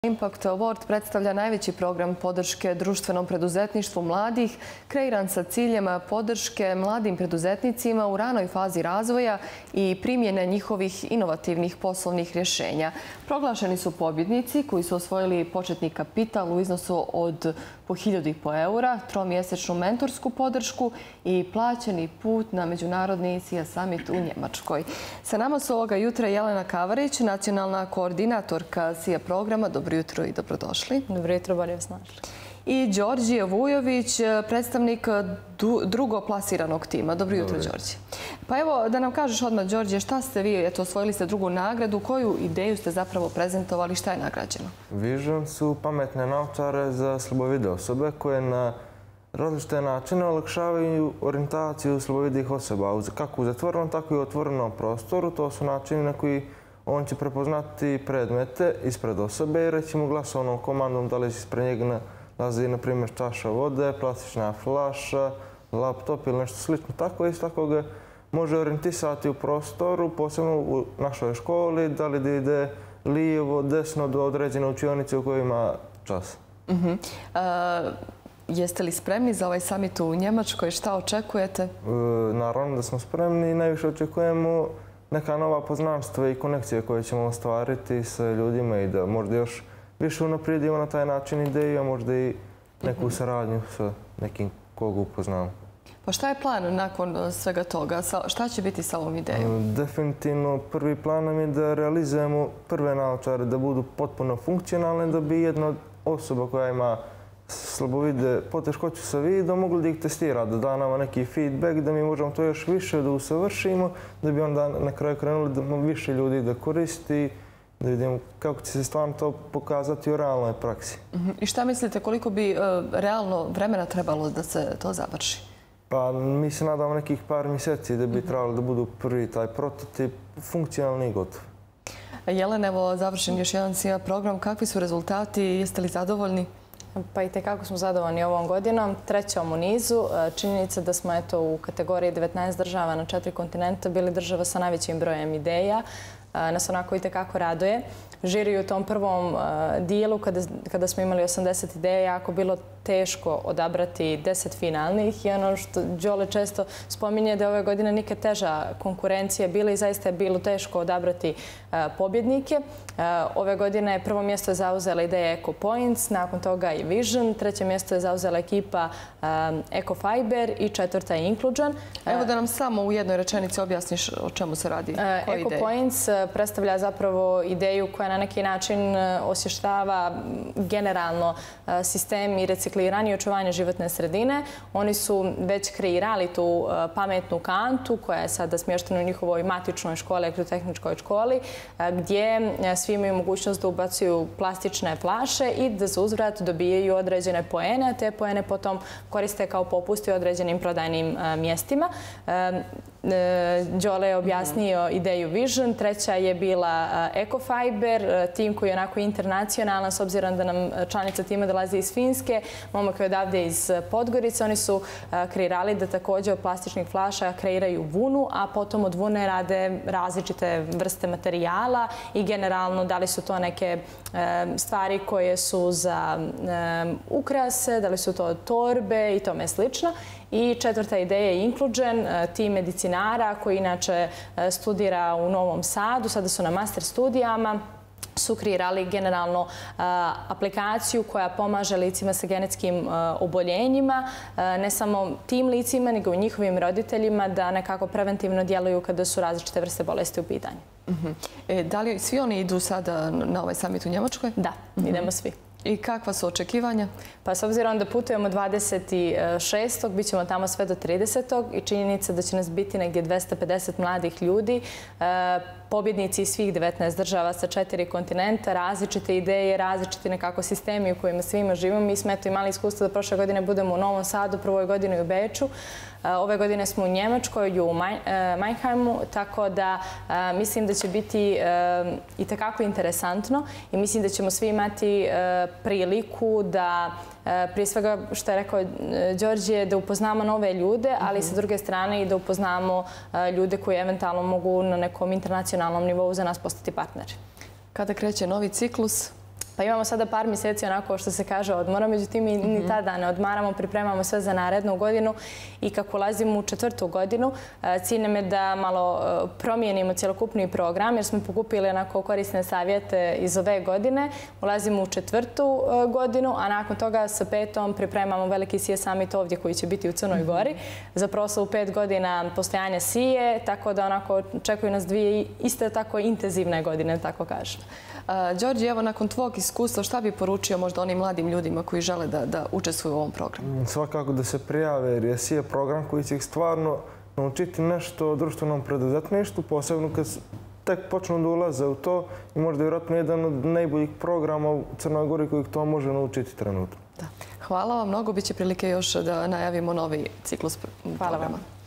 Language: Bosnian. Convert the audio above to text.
Impact Award predstavlja najveći program podrške društvenom preduzetništvu mladih, kreiran sa ciljem podrške mladim preduzetnicima u ranoj fazi razvoja i primjene njihovih inovativnih poslovnih rješenja. Proglašeni su pobjednici koji su osvojili početni kapital u iznosu od po 1.500 eura, tromjesečnu mentorsku podršku i plaćeni put na Međunarodni SIA Summit u Njemačkoj. Sa nama su ovoga jutra Jelena Kavarić, nacionalna koordinatorka SIA programa. Dobro jutro i dobrodošli. Dobro jutro, bolje vas našli. I Đorđije Vujović, predstavnik drugoplasiranog tima. Dobro jutro, Đorđe. Pa evo, da nam kažeš odmah, Đorđe, šta ste vi, osvojili ste drugu nagradu, koju ideju ste zapravo prezentovali, šta je nagrađeno? Vision su pametne naočare za slabovide osobe koje na različite načine olakšavaju orijentaciju slabovidih osoba, kako u zatvorenom, tako i u otvorenom prostoru. To su načini na koji on će prepoznati predmete ispred osobe i reći mu glasovnom komandom da li ispred njega nalazi, na primjer, čaša vode, plastična flaša, laptop ili nešto slično. Tako isto tako ga može orijentisati u prostoru, posebno u našoj školi, da li da ide lijevo, desno do određene učionice u kojoj ima čas. Jeste li spremni za ovaj summit u Njemačkoj? Šta očekujete? Naravno da smo spremni i najviše očekujemo neka nova poznanstva i konekcije koje ćemo ostvariti sa ljudima i da možda još više unaprijedimo na taj način ideju, a možda i neku saradnju sa nekim koga upoznamo. Pa šta je plan nakon svega toga? Šta će biti sa ovom idejom? Definitivno prvi plan nam je da realizujemo prve naočare, da budu potpuno funkcionalne, da bi jedna osoba koja ima slabovide poteškoće sa vidom mogli da ih testira, da da nama neki feedback, da mi možemo to još više da usavršimo, da bi onda na kraju krenuli da više ljudi da koristi, da vidimo kako će se stvarno to pokazati u realnoj praksi. I šta mislite, koliko bi realno vremena trebalo da se to završi? Pa mi se nadamo nekih par mjeseci da bi trebalo da budu prvi taj prototip funkcionalni i gotov. Jelena, evo završen još jedan SIA program. Kakvi su rezultati? Jeste li zadovoljni? Pa i tekako smo zadovoljni ovom godinom, trećom u nizu. Činjenica da smo u kategoriji 19 država na 4 kontinenta bili država sa najvećim brojem ideja. Nas onako i tekako raduje. Žiri u tom prvom dijelu, kada smo imali 80 ideja, jako bilo teško odabrati 10 finalnih i ono što Đole često spominje da je ove godine nikad teža konkurencija bila i zaista je bilo teško odabrati pobjednike. Ove godine prvo mjesto je zauzela ideja EcoPoints, nakon toga i Vision, treće mjesto je zauzela ekipa EcoFiber i četvrta je Inclusion. Evo da nam samo u jednoj rečenici objasniš o čemu se radi. EcoPoints predstavlja zapravo ideju koja na neki način osvještava generalno sistem i recikliranje i očuvanje životne sredine. Oni su već kreirali tu pametnu kantu koja je sada smještena u njihovoj matičnoj školi, elektrotehničkoj školi, gdje svi imaju mogućnost da ubacuju plastične flaše i da za uzvrat dobijaju određene poene, a te poene potom koriste kao popusti u određenim prodajnim mjestima. Đole je objasnio ideju Vision, treća je bila EcoFiber, tim koji je onako internacionalan, s obzirom da nam članica tima dolazi iz Finske, momak je odavde iz Podgorice. Oni su kreirali da također od plastičnih flaša kreiraju vunu, a potom od vune rade različite vrste materijala i generalno da li su to neke stvari koje su za ukrase, da li su to torbe i tome slično. I četvrta ideja je Inclusion, tim medicinara koji inače studira u Novom Sadu, sada su na master studijama, su kreirali generalno aplikaciju koja pomaže licima sa genetskim oboljenjima, ne samo tim licima, nego i njihovim roditeljima da nekako preventivno djeluju kada su različite vrste bolesti u pitanju. Da li svi oni idu sada na ovaj summit u Njemačkoj? Da, idemo svi. I kakva su očekivanja? Pa s obzirom da putujemo 26. bit ćemo tamo sve do 30. i činjenica da će nas biti negdje 250 mladih ljudi, pobjednici iz svih 19 država sa 4 kontinenta, različite ideje, različiti nekako sistemi u kojima svima živimo. Mi smo imali iskustvo da prošle godine budemo u Novom Sadu, prvoj godini u Beču. Ove godine smo u Njemačkoj i u Mannheimu, tako da mislim da će biti i tekako interesantno i mislim da ćemo svi imati priliku da prije svega, što je rekao Đorđe, da upoznamo nove ljude, ali sa druge strane i da upoznamo ljude koji eventualno mogu na nekom internacionalnom nivou za nas postati partneri. Kada kreće novi ciklus? Pa imamo sada par mjeseci onako što se kaže odmora, međutim ni tada ne odmaramo, pripremamo sve za narednu godinu i kako ulazimo u 4. godinu, cilj nam je da malo promijenimo cjelokupni program jer smo pokupili onako korisne savjete iz ove godine. Ulazimo u 4. godinu, a nakon toga sa 5. pripremamo veliki SIE summit ovdje koji će biti u Crnoj Gori za proslavu 5 godina postojanja SIE, tako da onako čekuju nas 2 iste tako intenzivne godine, tako kažem. Đorđe, evo nakon tvog iskustva šta bi poručio možda onim mladim ljudima koji žele da učestvuju u ovom programu? Svakako da se prijave jer je SIE program koji će ih stvarno naučiti nešto o društvenom preduzetništvu, posebno kad tek počnu da ulaze u to i možda vjerojatno jedan od najboljih programa u Crnoj Gori koji to može naučiti trenutno. Hvala vam mnogo, bit će prilike još da najavimo novi ciklus programa. Hvala vam.